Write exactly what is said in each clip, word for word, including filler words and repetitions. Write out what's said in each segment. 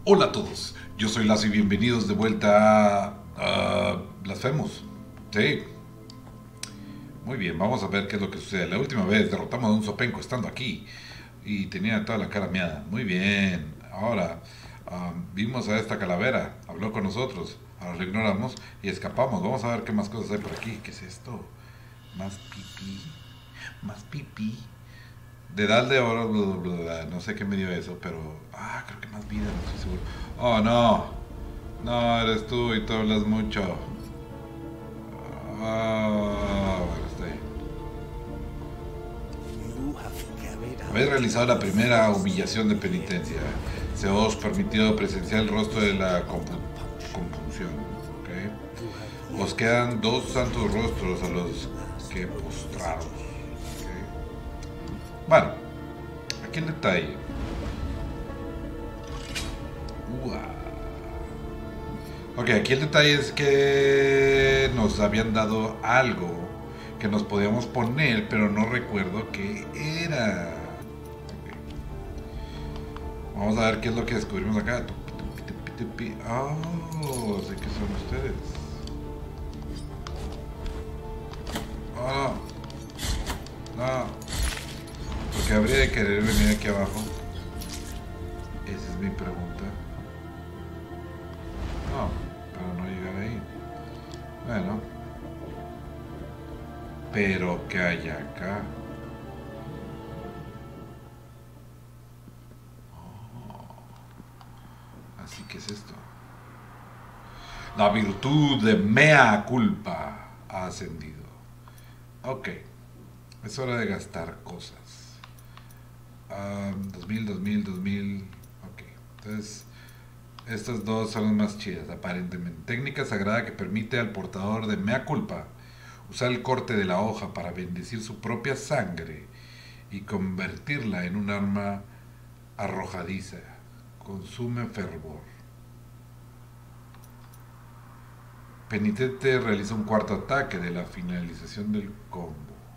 Hola a todos, yo soy Lazo y bienvenidos de vuelta a, a Blasphemous. Sí, muy bien, vamos a ver qué es lo que sucede. La última vez derrotamos a un Zopenco estando aquí y tenía toda la cara meada. Muy bien, ahora um, vimos a esta calavera, habló con nosotros, ahora lo ignoramos y escapamos. Vamos a ver qué más cosas hay por aquí. ¿Qué es esto? Más pipí, más pipí. Dedal de oro, bla, bla, bla, bla, no sé qué me dio eso, pero... Ah, creo que más vida, no estoy seguro. Oh, no. No, eres tú y tú hablas mucho. Ah, bueno, está ahí. Habéis realizado la primera humillación de penitencia. Se os permitido presenciar el rostro de la compu compunción. ¿Okay? Os quedan dos santos rostros a los que postraros. ¿Okay? Bueno, aquí el detalle. Uah. Ok, aquí el detalle es que nos habían dado algo que nos podíamos poner, pero no recuerdo qué era. Okay. Vamos a ver qué es lo que descubrimos acá. Oh, sé que son ustedes. Oh, no. ¿Por qué habría de querer venir aquí abajo? Esa es mi pregunta. No, para no llegar ahí. Bueno. Pero ¿qué hay acá? Oh. Así que es esto. La virtud de mea culpa ha ascendido. Ok. Es hora de gastar cosas. Um, dos mil, dos mil, dos mil. Ok. Entonces, estas dos son las más chidas, aparentemente. Técnica sagrada que permite al portador de mea culpa usar el corte de la hoja para bendecir su propia sangre y convertirla en un arma arrojadiza. Consume fervor. Penitente realiza un cuarto ataque de la finalización del combo.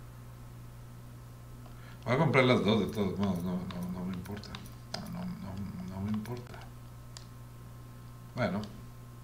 Voy a comprar las dos de todos modos, no, no, no me importa. No, no, no, no me importa. Bueno.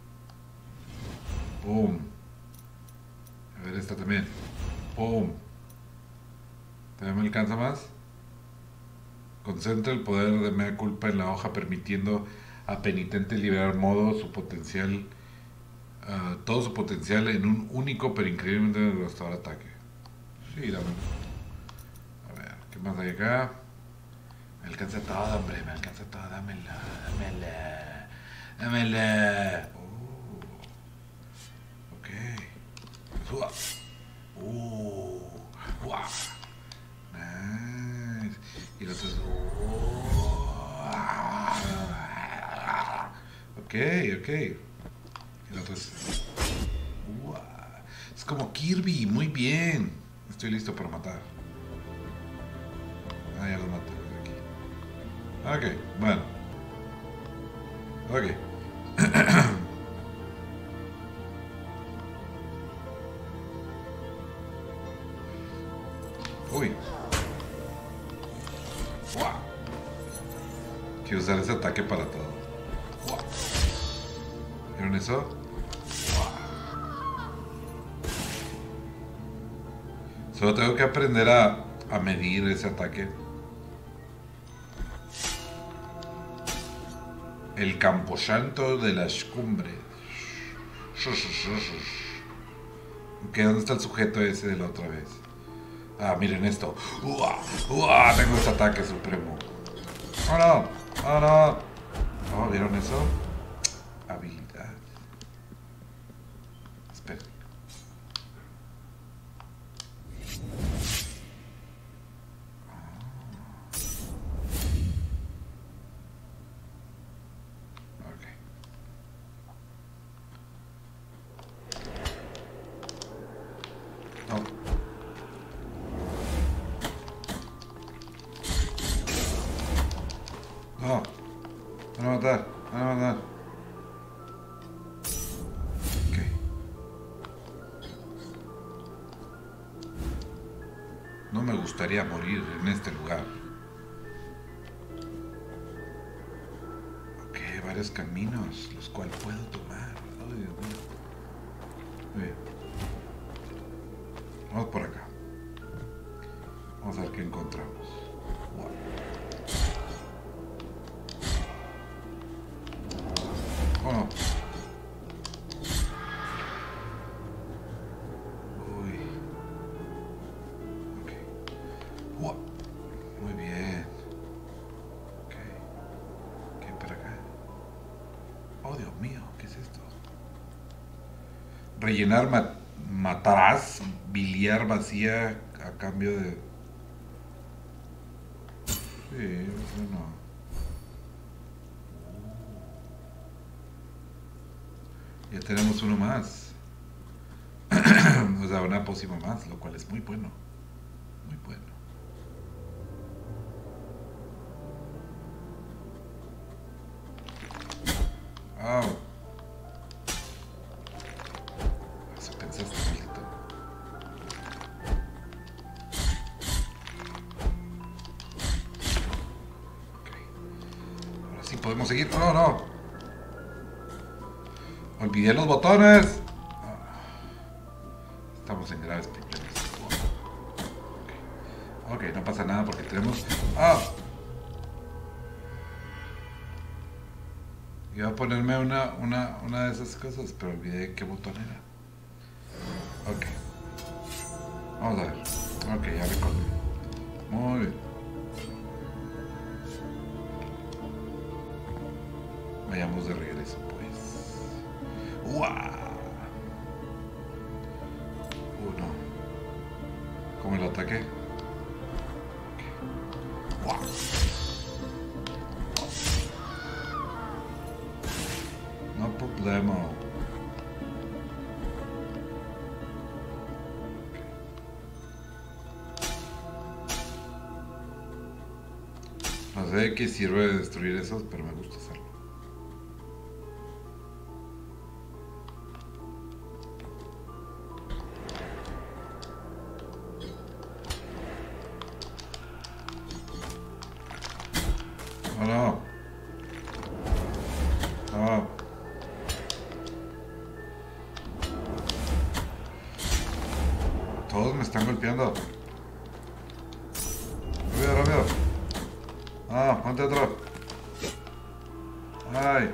Boom. A ver esta también. Boom. ¿También me alcanza más? Concentra el poder de mea culpa en la hoja, permitiendo a penitente liberar modo su potencial, uh, todo su potencial en un único pero increíblemente devastador ataque. Sí, dame. A ver, ¿qué más hay acá? Me alcanza todo, hombre, me alcanza todo, dámela, dámela, dámela. Oh, ok. Suba. Uh, wow. Nice. Y el otro es... Ok, ok. Y el otro es... Wow. Es como Kirby, muy bien. Estoy listo para matar. Ah, ya lo maté aquí. Ok, bueno. Ok. Uy. Wow. Quiero usar ese ataque para todo. Wow. ¿Vieron eso? Wow. Solo tengo que aprender a, a medir ese ataque. El camposanto de las cumbres. Ok, ¿dónde está el sujeto ese de la otra vez? Ah, miren esto. ¡Uah! ¡Uah! Tengo este ataque supremo. ¡Oh, no! ¡Oh, no! Oh, ¿vieron eso? Habilidad. Espera. Ok. No. No. Me van a matar. Me van a matar. Ok. No me gustaría morir en este lugar. Ok, vale. varios caminos, los cuales puedo tomar. Oh, Dios mío. Muy bien. Vamos por acá. Vamos a ver qué encontramos. Wow. Oh, no. Uy. Ok. Wow. Muy bien. Ok. ¿Qué hay para acá? Oh, Dios mío, ¿qué es esto? Rellenar mat matarás biliar vacía a cambio de... Sí, bueno. Ya tenemos uno más. O sea, una pócima más, lo cual es muy bueno. Muy bueno. Oh. Eso pensaste, maldito. Ok. Ahora sí podemos seguir. No, no. Olvidé los botones. Estamos en graves problemas. Ok, okay, no pasa nada porque tenemos... ¡Ah! Iba a ponerme una, una, una de esas cosas, pero olvidé qué botón era. Ok. Vamos a ver. Ok, ya recordé. Muy bien. Vayamos de regreso, pues. ¡Wow! Uno. ¿Cómo lo ataqué? ¡Wow! No problema. No sé de qué sirve destruir esos, pero me gusta hacerlo. Oh, no. No. Todos me están golpeando. Rápido, rápido. Ah, ponte otro. Ay.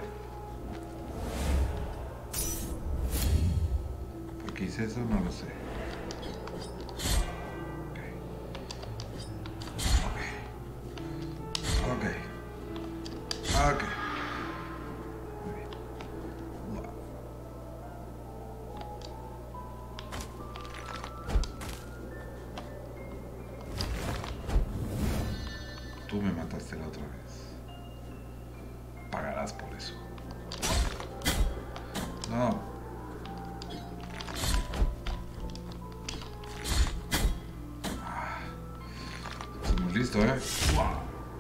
¿Por qué hice eso? No lo sé. Ok. Ok. Ok. Muy bien. Wow. Tú me mataste la otra vez. Pagarás por eso. No. Ah, estamos listos, ¿eh? Wow.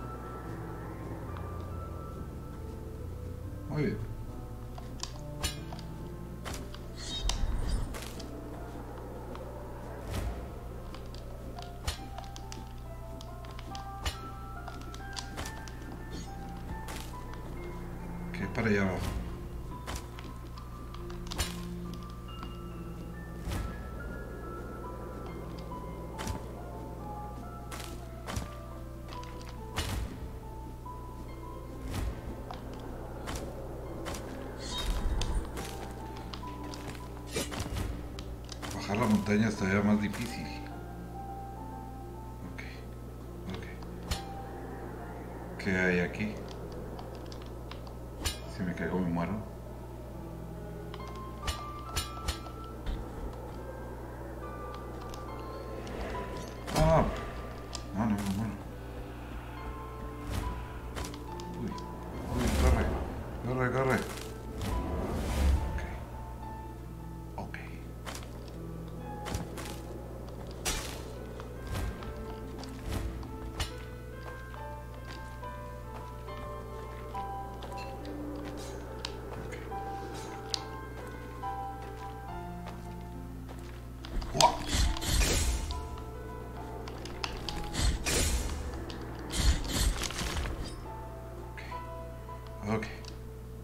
Muy bien. ¿Qué hay para allá abajo? Bajar la montaña es todavía más difícil. Ok, ok. ¿Qué hay aquí? Si me caigo me muero. Ah, no, no me muero. Uy, uy, corre, corre, corre. Ok, ok. Wow. Ok.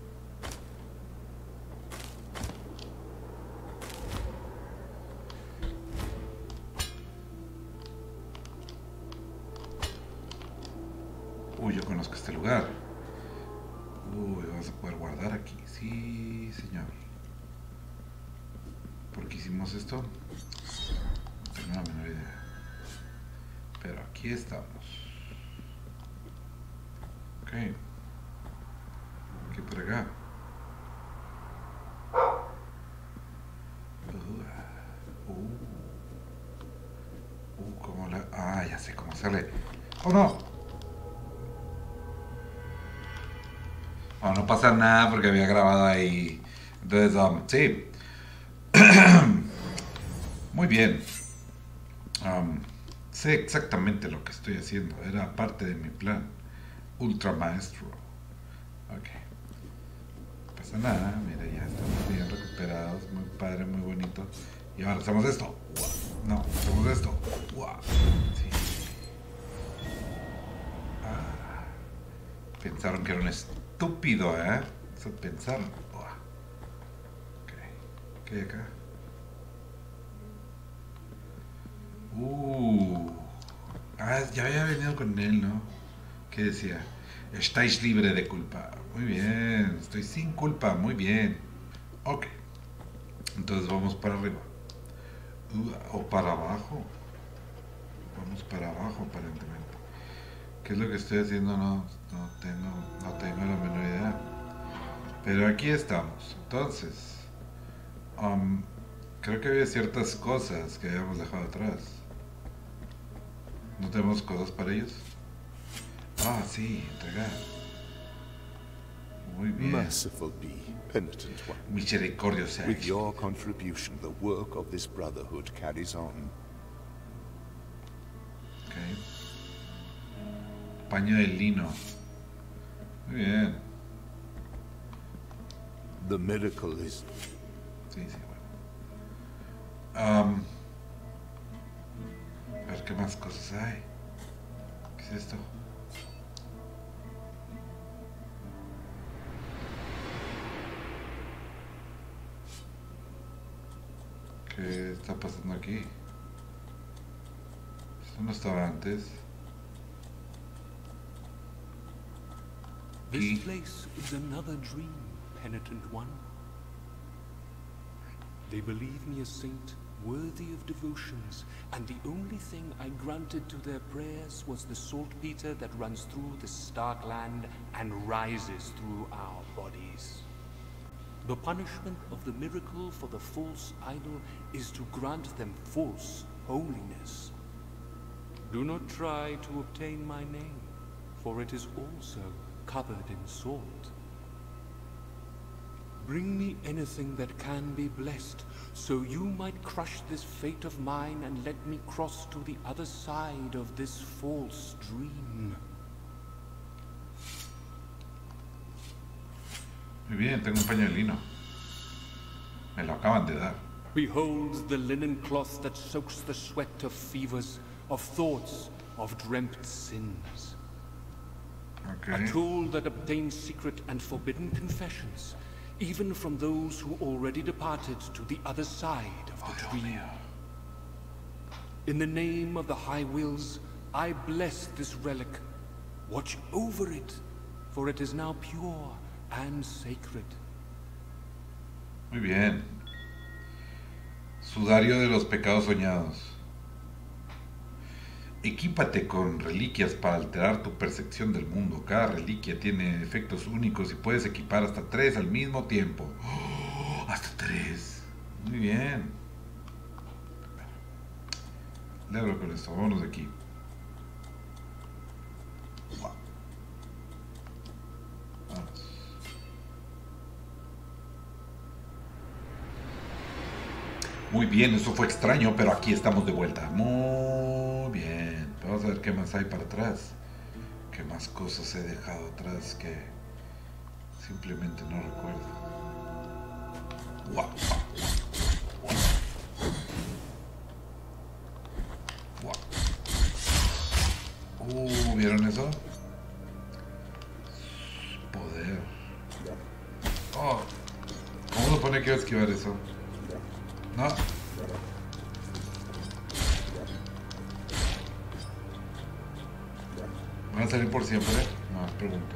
conozco este lugar. Uy, vamos a poder guardar aquí. Sí, señor. ¿Por qué hicimos esto? No tengo la menor idea. Pero aquí estamos. Ok. ¿Qué por acá? Uh, uh, uh, ¿cómo la...? Ah, ya sé cómo sale. ¡Oh, no! Oh, no pasa nada porque había grabado ahí. Entonces, um, sí. Muy bien. Um, sé exactamente lo que estoy haciendo. Era parte de mi plan. Ultra maestro. Ok. No pasa nada. Mira, ya estamos bien recuperados. Muy padre, muy bonito. Y ahora hacemos esto. No, hacemos esto. Sí. Ah. Pensaron que era un estúpido, ¿eh? Eso pensaron. Ok. ¿Qué hay acá? Uh. Ah, ya había venido con él, ¿no? ¿Qué decía? Estáis libre de culpa. Muy bien. Estoy sin culpa. Muy bien. Ok. Entonces vamos para arriba. Uh, o para abajo. Vamos para abajo, aparentemente. ¿Qué es lo que estoy haciendo? No, no tengo, no tengo la menor idea. Pero aquí estamos. Entonces, um, creo que había ciertas cosas que habíamos dejado atrás. ¿No tenemos cosas para ellos? Ah, sí, entregar. Muy bien. Merciful be, penitent one. Misericordio sea. With your contribution, the work of this brotherhood carries on. Okay. Paño de lino. Muy bien. The miracle is... Sí, sí, bueno. Um, a ver qué más cosas hay. ¿Qué es esto? ¿Qué está pasando aquí? Esto no estaba antes. This place is another dream, penitent one. They believe me a saint worthy of devotions, and the only thing I granted to their prayers was the saltpeter that runs through the stark land and rises through our bodies. The punishment of the miracle for the false idol is to grant them false holiness. Do not try to obtain my name, for it is also covered in salt. Bring me anything that can be blessed, so you might crush this fate of mine and let me cross to the other side of this false dream. Muy bien, tengo un paño de lino. Me lo acaban de dar. Behold the linen cloth that soaks the sweat of fevers, of thoughts, of dreamt sins. Okay. A tool that obtains secret and forbidden confessions, even from those who already departed to the other side of the Oh, dream. In the name of the High Wills, I bless this relic. Watch over it, for it is now pure and sacred. Muy bien. Sudario de los pecados soñados. Equípate con reliquias para alterar tu percepción del mundo. Cada reliquia tiene efectos únicos y puedes equipar hasta tres al mismo tiempo. ¡Oh! Hasta tres. Muy bien. Le hablo con esto. Vámonos de aquí. Wow. Vamos. Muy bien, eso fue extraño, pero aquí estamos de vuelta. Muy bien. Vamos a ver qué más hay para atrás. Qué más cosas he dejado atrás que simplemente no recuerdo. Wow. Wow. Uh, ¿vieron eso? Poder. Oh. ¿Cómo se pone que iba a esquivar eso? No. ¿Van a salir por siempre? Más pregunto.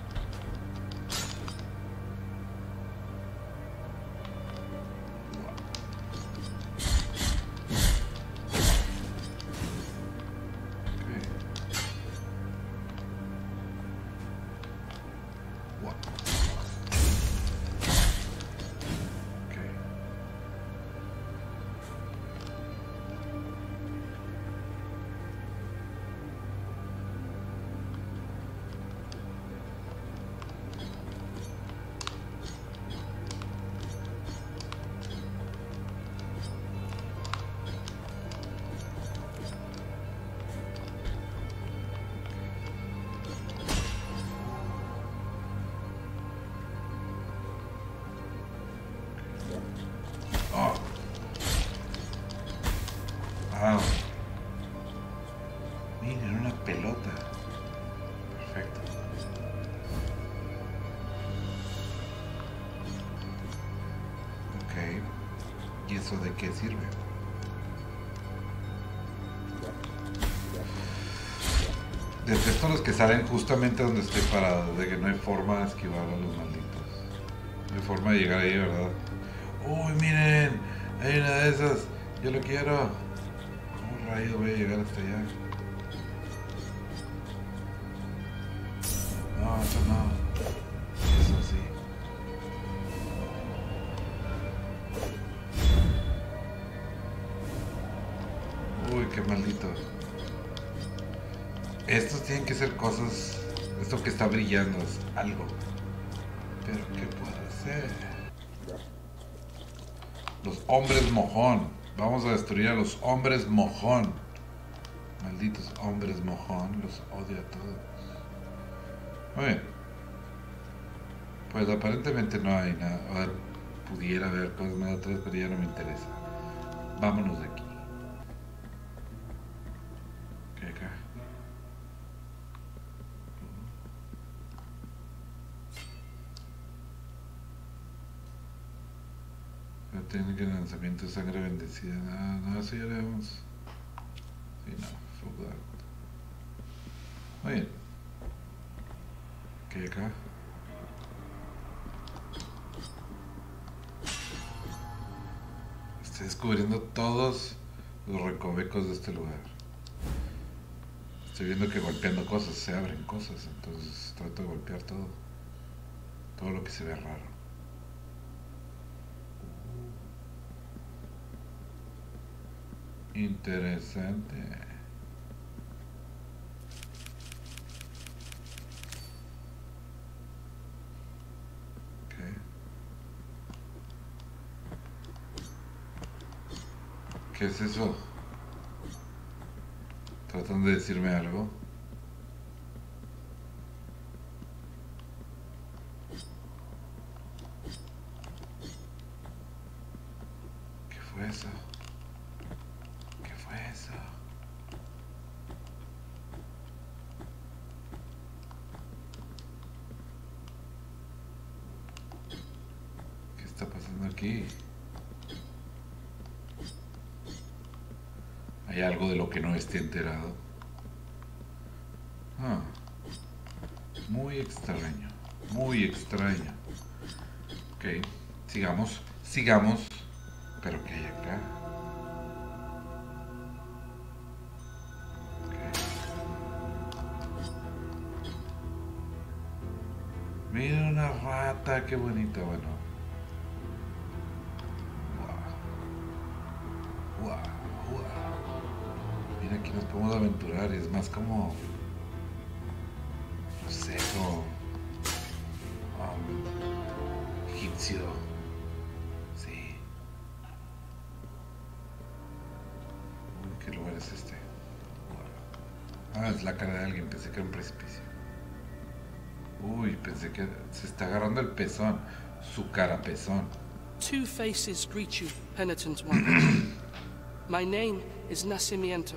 Wow. Miren, una pelota. Perfecto. Ok. ¿Y eso de qué sirve? Detesto los que salen justamente donde estoy parado, de que no hay forma de esquivar a los malditos. No hay forma de llegar ahí, ¿verdad? Uy, miren, hay una de esas. Yo lo quiero. ¿Cómo rayos voy a llegar hasta allá? No, eso no. Eso sí. Uy, qué maldito. Estos tienen que ser cosas. Esto que está brillando es algo. Pero ¿qué puede ser? Los hombres mojón. Vamos a destruir a los hombres mojón. Malditos hombres mojón. Los odio a todos. Muy bien. Pues aparentemente no hay nada. A ver, pudiera haber cosas más atrás, pero ya no me interesa. Vámonos de aquí. ¿Qué hay acá? La técnica de lanzamiento de sangre bendecida. No, no, eso ya le vamos. Sí, no, fuck that. Muy bien. ¿Qué hay acá? Estoy descubriendo todos los recovecos de este lugar. Estoy viendo que golpeando cosas se abren cosas, entonces trato de golpear todo. Todo lo que se ve raro. Interesante. Okay. ¿Qué es eso? ¿Tratan de decirme algo? ¿Qué fue eso? ¿Qué fue eso? ¿Qué está pasando aquí? ¿Hay algo de lo que no esté enterado? Ah, muy extraño, muy extraño. Ok, sigamos, sigamos. ¿Pero qué hay acá? Mira una rata, qué bonita, bueno. Wow. Wow, wow. Mira, aquí nos podemos aventurar, es más como... No sé, como... Um, egipcio. Sí. Uy, ¿qué lugar es este? Wow. Ah, es la cara de alguien, pensé que era un precipicio. Uy, pensé que se está agarrando el pezón. Su cara pezón. Two faces greet you, penitent one. My name is Nacimiento.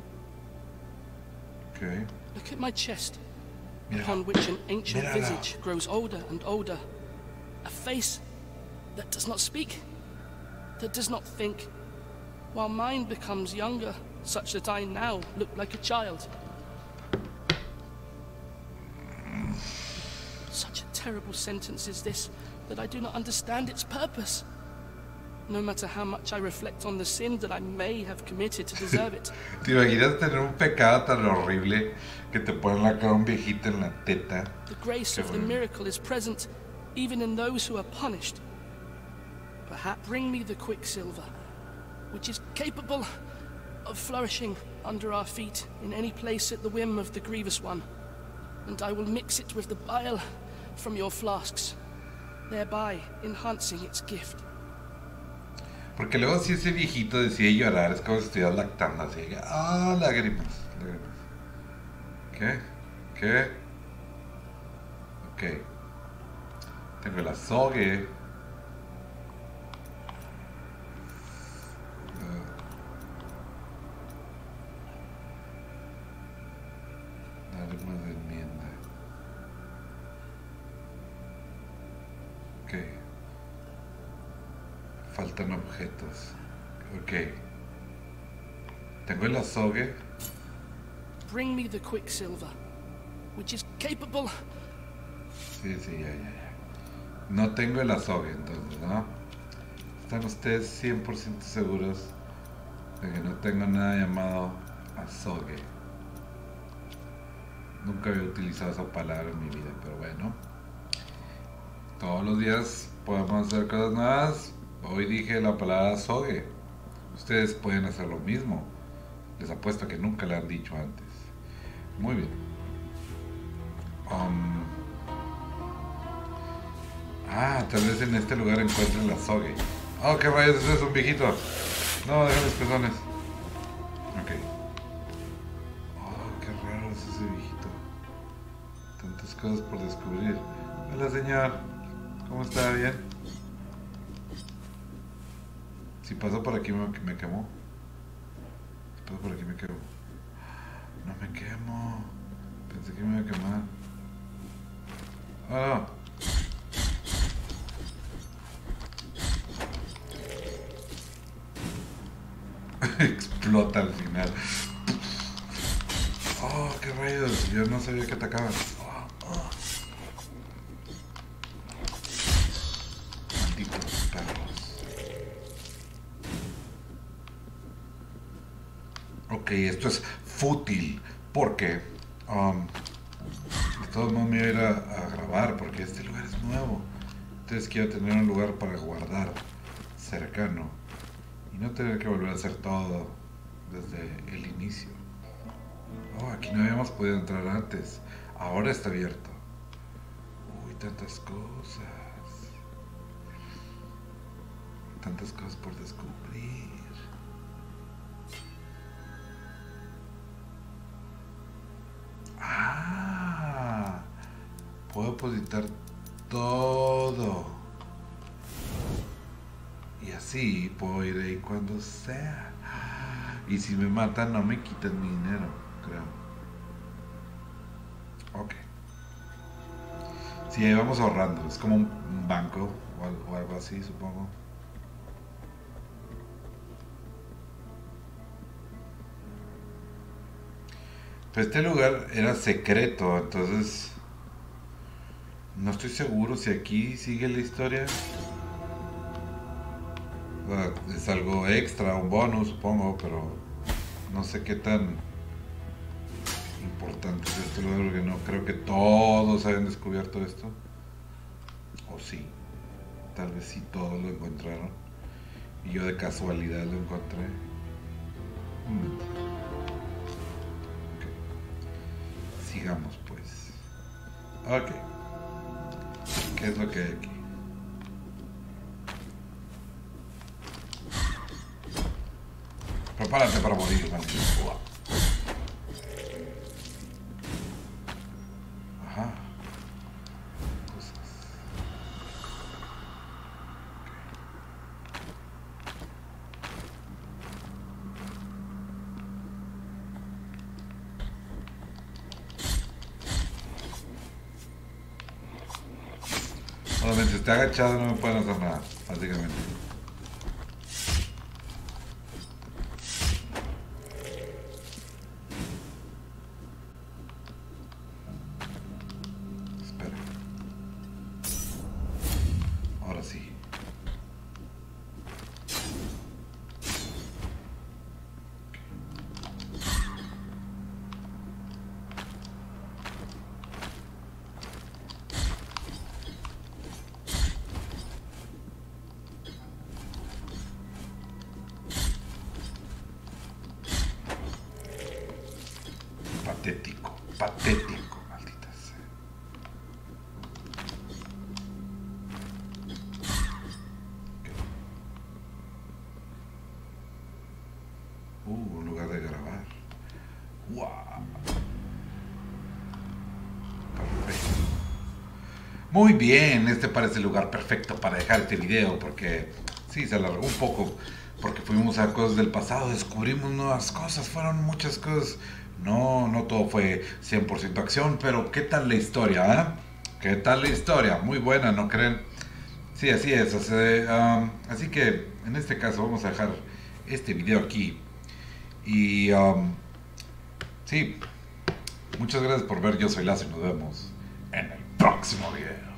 Okay. Look at my chest, Mira. upon which an ancient Mírala. visage grows older and older. A face that does not speak, that does not think, while mine becomes younger, such that I now look like a child. terrible sentence is this, that I do not understand its purpose? No matter how much I reflect on the sin that I may have committed to deserve it. ¿Te imaginas tener un pecado tan horrible que te ponen la cara un viejito en la teta? The grace of the miracle is present even in those who are punished. Perhaps bring me the quicksilver, which is capable of flourishing under our feet in any place at the whim of the Grievous One, and I will mix it with the bile from your flasks, thereby enhancing its gift. Porque luego si ese viejito decide llorar, es como si estuvieras lactando, así que, ah, lágrimas, lágrimas. ¿Qué? ¿Qué? Ok. Tengo el azogue. Armas de enmienda. Ok. Faltan objetos. Ok. Tengo el azogue. Bring me the quicksilver, which is capable. Sí, sí, ya, ya, ya. No tengo el azogue, entonces, ¿no? ¿Están ustedes cien por ciento seguros de que no tengo nada llamado azogue? Nunca había utilizado esa palabra en mi vida, pero bueno. Todos los días podemos hacer cosas nuevas. Hoy dije la palabra azogue. Ustedes pueden hacer lo mismo. Les apuesto que nunca la han dicho antes. Muy bien. Um, ah, tal vez en este lugar encuentren la azogue. Oh, qué rayos, ese es un viejito. No, deja los pezones. Ok. Oh, qué raro es ese viejito. Tantas cosas por descubrir. Hola, señor. ¿Cómo está? ¿Bien? Si paso por aquí me, me quemo. Si paso por aquí me quemo. No me quemo. Pensé que me iba a quemar. Oh, no. Explota al final. Oh, qué rayos. Yo no sabía que atacaban. Oh, oh. Malditos perros. Ok, esto es fútil. Porque um, de todos modos me iba a ir a, a grabar. Porque este lugar es nuevo. Entonces quiero tener un lugar para guardar cercano. Y no tener que volver a hacer todo desde el inicio. Oh, aquí no habíamos podido entrar antes. Ahora está abierto. Uy, tantas cosas. Tantas cosas por descubrir. Ah, puedo depositar todo. Y así puedo ir ahí cuando sea. Y si me matan no me quitan mi dinero, creo. Ok. Sí, ahí vamos ahorrando. Es como un, un banco o algo, o algo así, supongo. Pero este lugar era secreto, entonces no estoy seguro si aquí sigue la historia. Es algo extra, un bonus, supongo, pero no sé qué tan importante es este lugar, porque no creo que todos hayan descubierto esto. O sí, tal vez sí todos lo encontraron y yo de casualidad lo encontré. Hmm. Okay. Sigamos pues. Ok. ¿Qué es lo que hay aquí? Prepárate para morir, maldito. Ajá. Cosas. Okay. Bueno, mientras esté agachado no me pueden hacer nada, básicamente. Muy bien, este parece el lugar perfecto para dejar este video porque sí, se alargó un poco porque fuimos a cosas del pasado, descubrimos nuevas cosas, fueron muchas cosas. No, no todo fue cien por ciento acción, pero ¿qué tal la historia? ¿Eh? ¿Qué tal la historia? Muy buena, ¿no creen? Sí, así es. O sea, um, así que en este caso vamos a dejar este video aquí. Y um, sí, muchas gracias por ver. Yo soy Lazo y nos vemos en el próximo video.